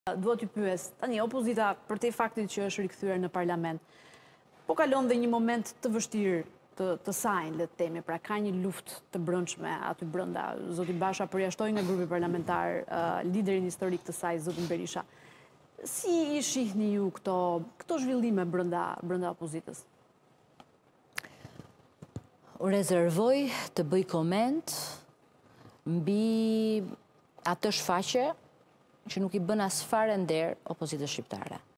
Dua t'y pyes, tani opozita për te faktit që është rikthyer në parlament, po kalon dhe një moment të vështirë të saj, le të themi, pra ka një luftë të brendshme aty brenda. Zoti Basha përjashtoi nga grupi parlamentar liderin historik të saj, zotin Berisha. Si i shihni ju këto zhvillime brenda opozitës? U rezervoj të bëj koment mbi atë shfaqje që nuk i bën as fare nder opozitës shqiptare.